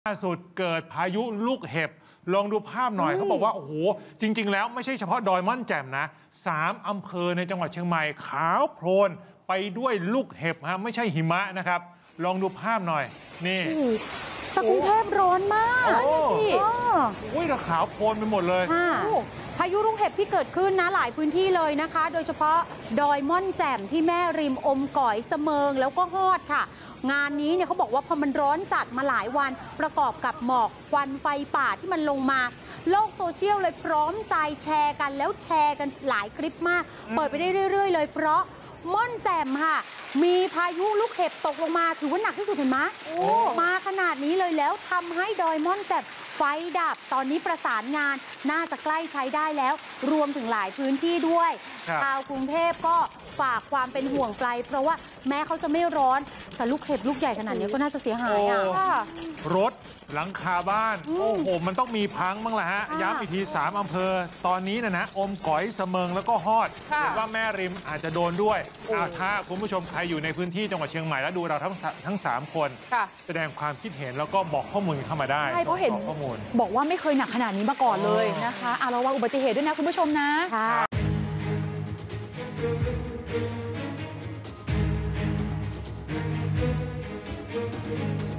ล่าสุดเกิดพายุลูกเห็บลองดูภาพหน่อยเขาบอกว่าโอ้โหจริงๆแล้วไม่ใช่เฉพาะดอยม่อนแจ่มนะ3 อำเภอในจังหวัดเชียงใหม่ขาวโพลนไปด้วยลูกเห็บฮะไม่ใช่หิมะนะครับลองดูภาพหน่อยนี่แต่กรุงเทพร้อนมากสิอุ้ยขาวโพลนไปหมดเลยพายุลูกเห็บที่เกิดขึ้นนะหลายพื้นที่เลยนะคะโดยเฉพาะดอยม่อนแจ่มที่แม่ริมอมก๋อยเสมิงแล้วก็ฮอดค่ะงานนี้เนี่ยเขาบอกว่าพอมันร้อนจัดมาหลายวันประกอบกับหมอกควันไฟป่าที่มันลงมาโลกโซเชียลเลยพร้อมใจแชร์กันแล้วแชร์กันหลายคลิปมากเปิดไปได้เรื่อยๆเลยเพราะม่อนแจ่มค่ะมีพายุลูกเห็บตกลงมาถือว่าหนักที่สุดเห็นไหมมาขนาดนี้เลยแล้วทำให้ดอยม่อนแจ่มไฟดับตอนนี้ประสานงานน่าจะใกล้ใช้ได้แล้วรวมถึงหลายพื้นที่ด้วยชาวกรุงเทพก็ฝากความเป็นห่วงไปเพราะว่าแม้เขาจะไม่ร้อนแต่ลูกเห็บลูกใหญ่ขนาดนี้ก็น่าจะเสียหายรถหลังคาบ้านโอ้โหมันต้องมีพังบ้างแหละฮะย้ำอีกที3 อำเภอตอนนี้นะอมก๋อยเสมิงแล้วก็ฮอดเห็นว่าแม่ริมอาจจะโดนด้วยถ้าคุณผู้ชมใครอยู่ในพื้นที่จังหวัดเชียงใหม่แล้วดูเราทั้ง3 คนแสดงความคิดเห็นแล้วก็บอกข้อมูลเข้ามาได้ใช่เพราะเห็นบอกว่าไม่เคยหนักขนาดนี้มาก่อนเลยนะคะระวังอุบัติเหตุด้วยนะคุณผู้ชมนะค่ะ